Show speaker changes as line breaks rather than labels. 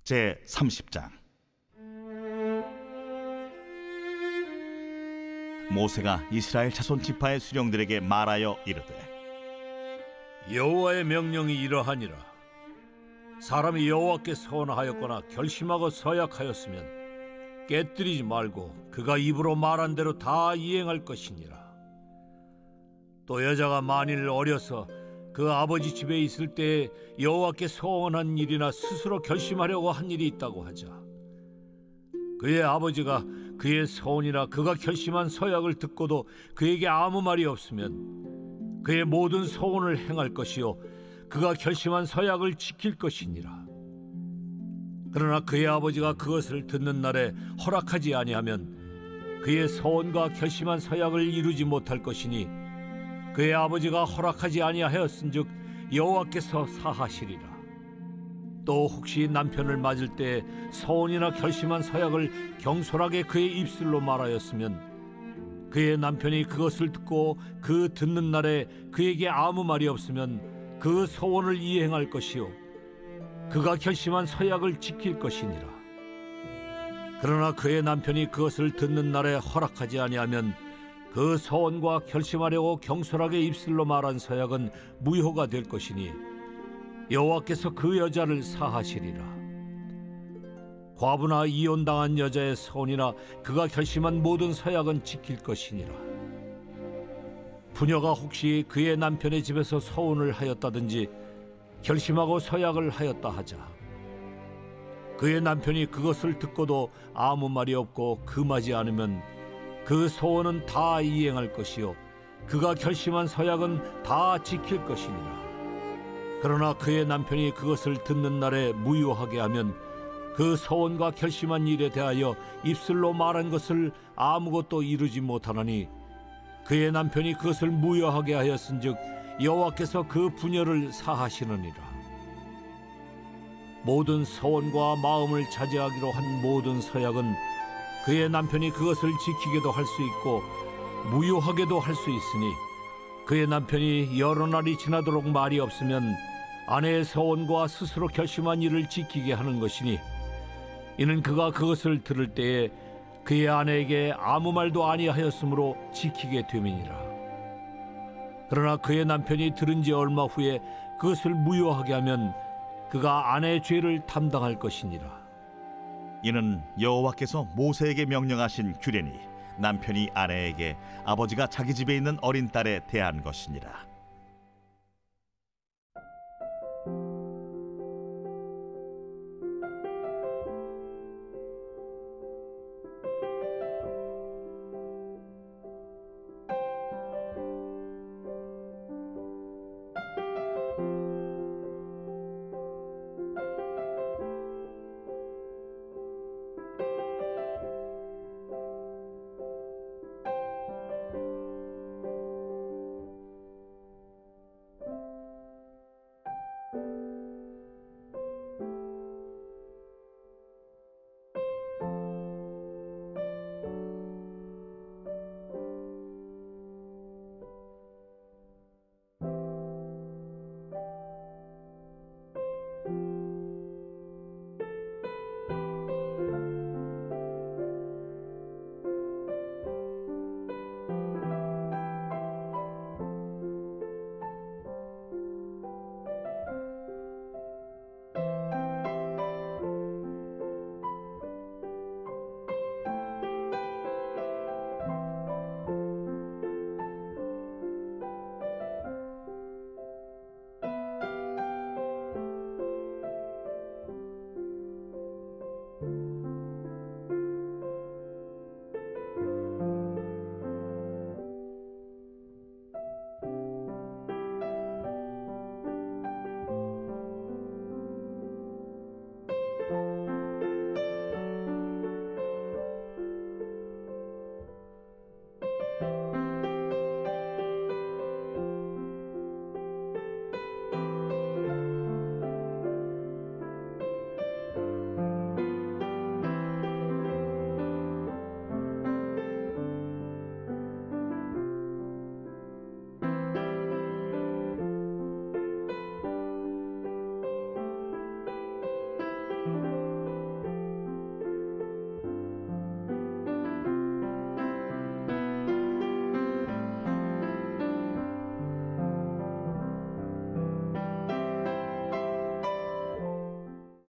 제30장. 모세가 이스라엘 자손 지파의 수령들에게 말하여 이르되,
여호와의 명령이 이러하니라. 사람이 여호와께 서원하였거나 결심하고 서약하였으면 깨뜨리지 말고 그가 입으로 말한 대로 다 이행할 것이니라. 또 여자가 만일 어려서 그 아버지 집에 있을 때에 여호와께 서원한 일이나 스스로 결심하려고 한 일이 있다고 하자. 그의 아버지가 그의 서원이나 그가 결심한 서약을 듣고도 그에게 아무 말이 없으면 그의 모든 서원을 행할 것이요 그가 결심한 서약을 지킬 것이니라. 그러나 그의 아버지가 그것을 듣는 날에 허락하지 아니하면 그의 서원과 결심한 서약을 이루지 못할 것이니 그의 아버지가 허락하지 아니하였은즉 여호와께서 사하시리라. 또 혹시 남편을 맞을 때 서원이나 결심한 서약을 경솔하게 그의 입술로 말하였으면 그의 남편이 그것을 듣고 그 듣는 날에 그에게 아무 말이 없으면 그 서원을 이행할 것이요 그가 결심한 서약을 지킬 것이니라. 그러나 그의 남편이 그것을 듣는 날에 허락하지 아니하면 그 서원과 결심하려고 경솔하게 입술로 말한 서약은 무효가 될 것이니 여호와께서 그 여자를 사하시리라. 과부나 이혼당한 여자의 서원이나 그가 결심한 모든 서약은 지킬 것이니라. 부녀가 혹시 그의 남편의 집에서 서원을 하였다든지 결심하고 서약을 하였다 하자. 그의 남편이 그것을 듣고도 아무 말이 없고 금하지 않으면 그 서원은 다 이행할 것이요 그가 결심한 서약은 다 지킬 것이니라. 그러나 그의 남편이 그것을 듣는 날에 무효하게 하면 그 서원과 결심한 일에 대하여 입술로 말한 것을 아무것도 이루지 못하나니 그의 남편이 그것을 무효하게 하였은즉 여호와께서 그 부녀를 사하시느니라. 모든 서원과 마음을 자제하기로 한 모든 서약은 그의 남편이 그것을 지키게도 할 수 있고 무효하게도 할 수 있으니 그의 남편이 여러 날이 지나도록 말이 없으면 아내의 서원과 스스로 결심한 일을 지키게 하는 것이니 이는 그가 그것을 들을 때에 그의 아내에게 아무 말도 아니하였으므로 지키게 됨이니라. 그러나 그의 남편이 들은 지 얼마 후에 그것을 무효하게 하면 그가 아내의 죄를 담당할 것이니라.
이는 여호와께서 모세에게 명령하신 규례니 남편이 아내에게 아버지가 자기 집에 있는 어린 딸에 대한 것이니라.